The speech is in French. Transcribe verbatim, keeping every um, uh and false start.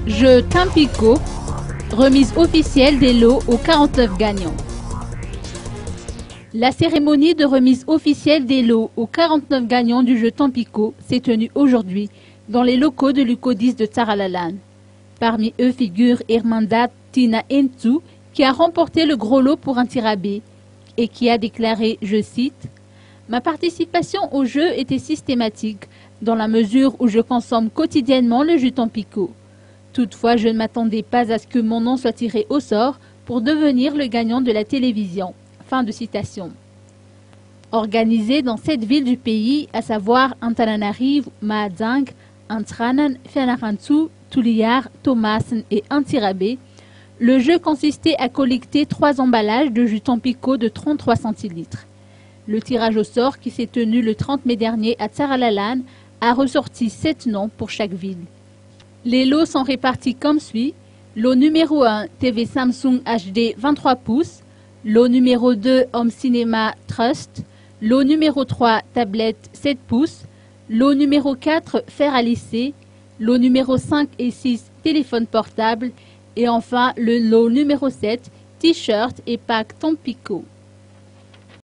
Jeu Tampico, remise officielle des lots aux quarante-neuf gagnants. La cérémonie de remise officielle des lots aux quarante-neuf gagnants du jeu Tampico s'est tenue aujourd'hui dans les locaux de l'U C O dix de Tsaralalan. Parmi eux figure Irmanda Tina Entu qui a remporté le gros lot pour un tirabé et qui a déclaré, je cite, « Ma participation au jeu était systématique dans la mesure où je consomme quotidiennement le jeu Tampico. Toutefois, je ne m'attendais pas à ce que mon nom soit tiré au sort pour devenir le gagnant de la télévision. » Fin de citation. Organisé dans sept villes du pays, à savoir Antananarivo, Mahajanga, Antranan, Fianarantsoa, Tuliar, Thomasin et Antsirabe, le jeu consistait à collecter trois emballages de jus Tampico de trente-trois centilitres. Le tirage au sort qui s'est tenu le trente mai dernier à Tsaralalan a ressorti sept noms pour chaque ville. Les lots sont répartis comme suit. Lot numéro un, T V Samsung H D vingt-trois pouces. Lot numéro deux, Home Cinema Trust. Lot numéro trois, tablette sept pouces. Lot numéro quatre, fer à lisser. Lot numéro cinq et six, téléphone portable. Et enfin, le lot numéro sept, t-shirt et pack Tampico.